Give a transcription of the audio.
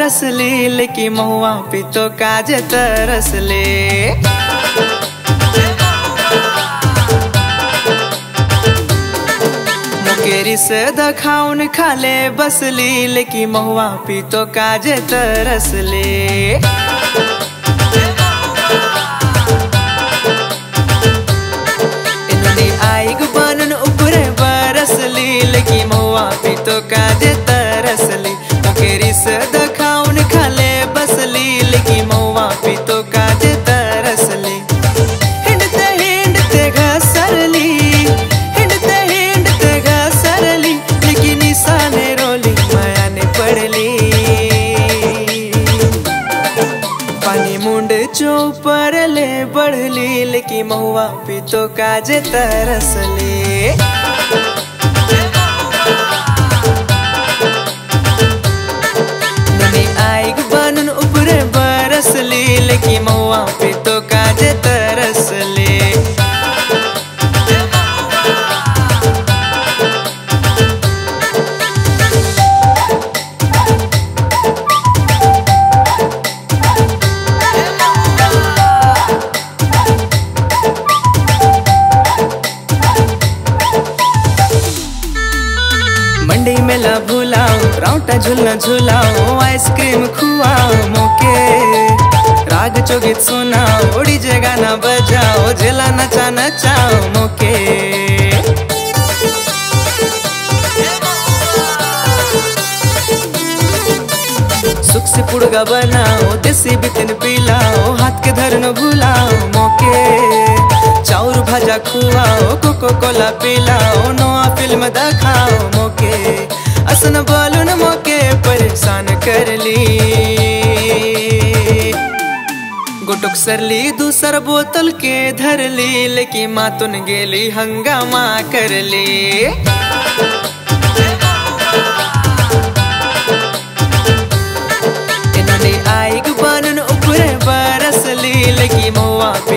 तरसली लेकी महुआ पितो काजे तरसले। मुकेरी से दखाउन खाले बसली लेकी महुआ पितो काजे तरसले। इन्होंने आइग बनन ऊपरे बरसली लेकी महुआ पितो काजे तरसली। मुकेरी से दखाउन खाले बसली लेकी महुआ पितो काजे तरसली। हिंडते हिंडते घसरली, हिंडते हिंडते घसरली लेकी निशाने रोली मायाने पड़ली। पानी मुंड चौपरले बढ़ली लेकी महुआ पितो काजे तरसली। लेकी महुआ पितो काजे तरसले। मंडी मेला भुलाओ, राउटा झूलना झुलाओ, आइसक्रीम खुआओ मोके। राग चोगीत सुनाओ, डीजे गाना बजाओ, झेला नचा नचाओ मोके। सुख से पुड़गा बनाओ, देसी बितिन पिलाओ, हाथ के धरन भुलाओ मोके। चाउर भाजा खुआओ, कोको कोला पिलाओ, नवा फिल्म दिखाओ मोके। असन बोलून मोके परेशान करली। गुटुक सरली दूसर बोतल के धरली लेकी मातुन गेली हंगामा करली। इन्होंने आइग बनन ऊपरे बरसली लेकी महुआ